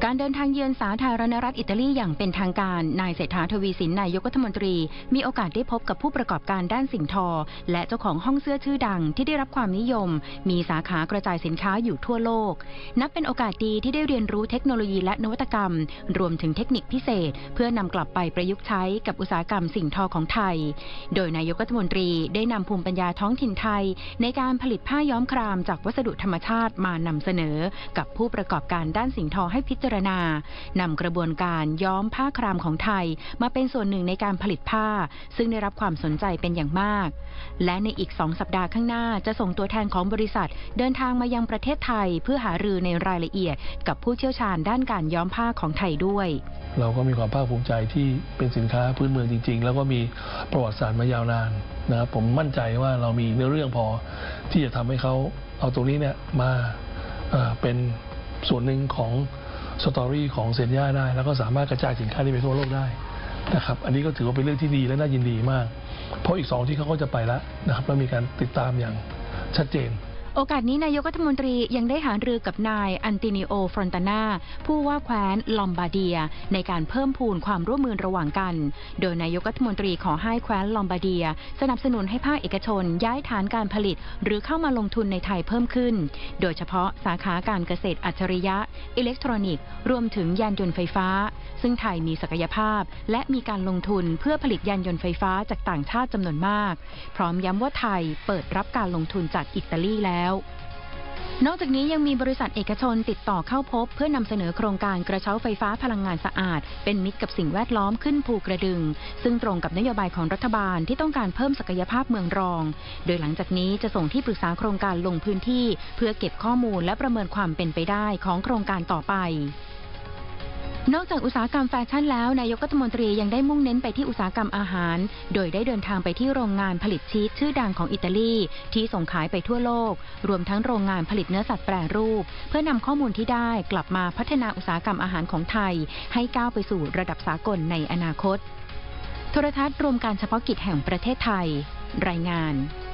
การเดินทางเยือนสาธารณรัฐอิตาลีอย่างเป็นทางการนายเศรษฐาทวีสินนายกรัฐมนตรีมีโอกาสได้พบกับผู้ประกอบการด้านสิ่งทอและเจ้าของห้องเสื้อชื่อดังที่ได้รับความนิยมมีสาขากระจายสินค้าอยู่ทั่วโลกนับเป็นโอกาสดีที่ได้เรียนรู้เทคโนโลยีและนวัตกรรมรวมถึงเทคนิคพิเศษเพื่อนำกลับไปประยุกต์ใช้กับอุตสาหกรรมสิ่งทอของไทยโดยนายกรัฐมนตรีได้นำภูมิปัญญาท้องถิ่นไทยในการผลิตผ้าย้อมครามจากวัสดุธรรมชาติมานำเสนอกับผู้ประกอบการด้านสิ่งทอให้พิจารณานำกระบวนการย้อมผ้าครามของไทยมาเป็นส่วนหนึ่งในการผลิตผ้าซึ่งได้รับความสนใจเป็นอย่างมากและในอีก2 สัปดาห์ข้างหน้าจะส่งตัวแทนของบริษัทเดินทางมายังประเทศไทยเพื่อหารือในรายละเอียดกับผู้เชี่ยวชาญด้านการย้อมผ้าของไทยด้วยเราก็มีความภาคภูมิใจที่เป็นสินค้าพื้นเมืองจริงๆแล้วก็มีประวัติศาสตร์มายาวนานนะครับผมมั่นใจว่าเรามีเนื้อเรื่องพอที่จะทำให้เขาเอาตรงนี้เนี่ยมาเป็นส่วนหนึ่งของสตอรี่ของเซนย่าได้แล้วก็สามารถกระจายสินค้านี้ไปทั่วโลกได้นะครับอันนี้ก็ถือว่าเป็นเรื่องที่ดีและน่ายินดีมากเพราะอีก2ที่เขาก็จะไปแล้วนะครับแล้วมีการติดตามอย่างชัดเจนโอกาสนี้นายกรัฐมนตรียังได้หารือกับนายอันตินิโอฟรอนตานาผู้ว่าแคว้นลอมบาร์เดียในการเพิ่มพูนความร่วมมือระหว่างกันโดยนายกรัฐมนตรีขอให้แคว้นลอมบาร์เดียสนับสนุนให้ภาคเอกชนย้ายฐานการผลิตหรือเข้ามาลงทุนในไทยเพิ่มขึ้นโดยเฉพาะสาขาการเกษตรอัจฉริยะอิเล็กทรอนิกส์รวมถึงยานยนต์ไฟฟ้าซึ่งไทยมีศักยภาพและมีการลงทุนเพื่อผลิตยานยนต์ไฟฟ้าจากต่างชาติจำนวนมากพร้อมย้ำว่าไทยเปิดรับการลงทุนจากอิตาลีแล้วนอกจากนี้ยังมีบริษัทเอกชนติดต่อเข้าพบเพื่อนำเสนอโครงการกระเช้าไฟฟ้าพลังงานสะอาดเป็นมิตรกับสิ่งแวดล้อมขึ้นภูกระดึงซึ่งตรงกับนโยบายของรัฐบาลที่ต้องการเพิ่มศักยภาพเมืองรองโดยหลังจากนี้จะส่งที่ปรึกษาโครงการลงพื้นที่เพื่อเก็บข้อมูลและประเมินความเป็นไปได้ของโครงการต่อไปนอกจากอุตสาหกรรมแฟชั่นแล้วนายกรัฐมนตรียังได้มุ่งเน้นไปที่อุตสาหกรรมอาหารโดยได้เดินทางไปที่โรงงานผลิตชีสชื่อดังของอิตาลีที่ส่งขายไปทั่วโลกรวมทั้งโรงงานผลิตเนื้อสัตว์แปรรูปเพื่อนำข้อมูลที่ได้กลับมาพัฒนาอุตสาหกรรมอาหารของไทยให้ก้าวไปสู่ระดับสากลในอนาคตโทรทัศน์รวมการเฉพาะกิจแห่งประเทศไทยรายงาน